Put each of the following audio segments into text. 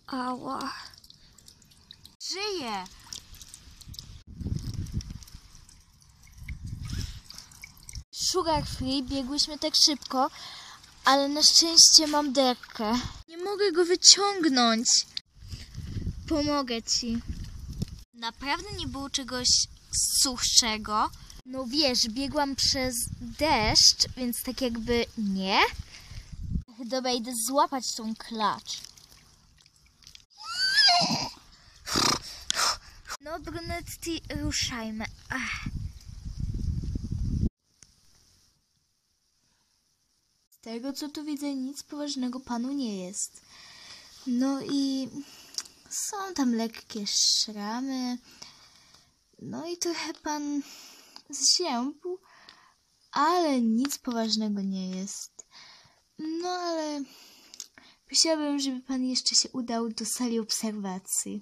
Ała. Żyję. Sugar Free, biegłyśmy tak szybko, ale na szczęście mam derkę. Nie mogę go wyciągnąć. Pomogę ci. Naprawdę nie było czegoś suchszego. No wiesz, biegłam przez deszcz, więc tak jakby nie. Dobra, idę złapać tą klacz. No, brunetki, ruszajmy. Z tego, co tu widzę, nic poważnego panu nie jest. No i są tam lekkie szramy. No i trochę pan zziębł, ale nic poważnego nie jest. No ale prosiłabym, żeby pan jeszcze się udał do sali obserwacji.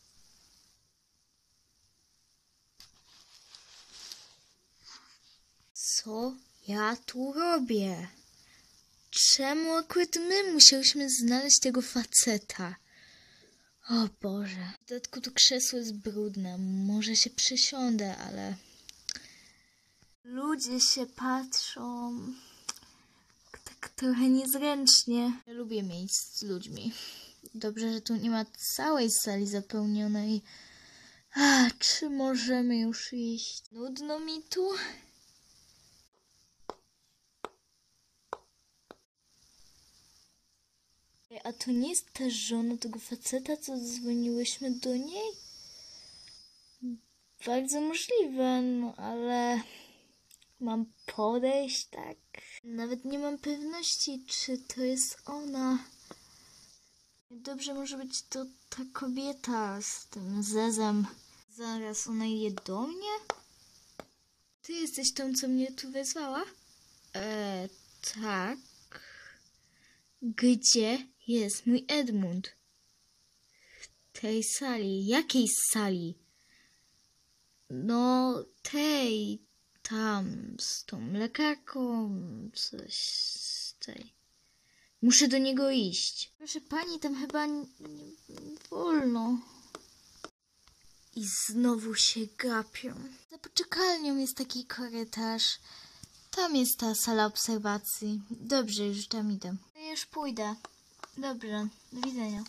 Co ja tu robię? Czemu akurat my musieliśmy znaleźć tego faceta? O Boże. W dodatku to krzesło jest brudne. Może się przysiądę, ale... Ludzie się patrzą... Tak trochę niezręcznie. Ja lubię miejsc z ludźmi. Dobrze, że tu nie ma całej sali zapełnionej. Czy możemy już iść? Nudno mi tu. A to nie jest ta żona tego faceta, co dzwoniłyśmy do niej? Bardzo możliwe, no ale mam podejść, tak? Nawet nie mam pewności, czy to jest ona. Dobrze, może być to ta kobieta z tym zezem. Zaraz, ona idzie do mnie? Ty jesteś tą, co mnie tu wezwała? Tak. Gdzie jest mój Edmund? W tej sali. Jakiej sali? No, tej. Tam, z tą lekarką. Coś z tej. Muszę do niego iść. Proszę pani, tam chyba nie wolno. I znowu się gapią. Za poczekalnią jest taki korytarz. Tam jest ta sala obserwacji. Dobrze, już tam idę. Ja już pójdę. Dobrze, do widzenia.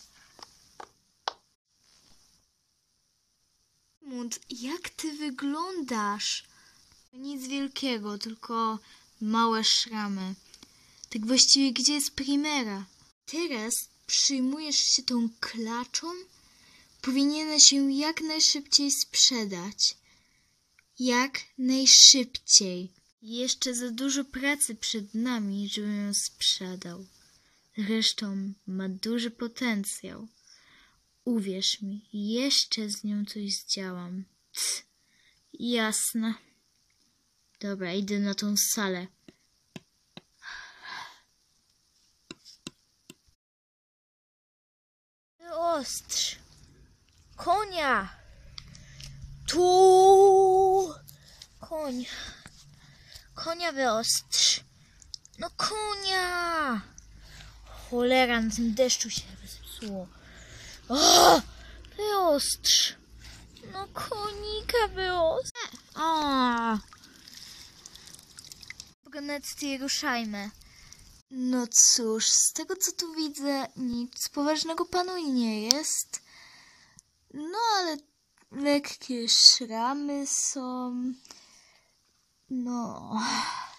Edmund, jak ty wyglądasz? Nic wielkiego, tylko małe szramy. Tak właściwie gdzie jest Primera? Teraz przyjmujesz się tą klaczą? Powinieneś ją jak najszybciej sprzedać. Jak najszybciej. Jeszcze za dużo pracy przed nami, żebym ją sprzedał. Zresztą ma duży potencjał. Uwierz mi, jeszcze z nią coś zdziałam. Jasne. Dobra, idę na tą salę. Wyostrz konia. Tu koń. Konia wyostrz. No konia. Cholera, na tym deszczu się zepsuło. O! Wyostrz. No konika wyostrz. Brunetki, ruszajmy. No cóż, z tego co tu widzę, nic poważnego panu nie jest. No ale lekkie szramy są. No...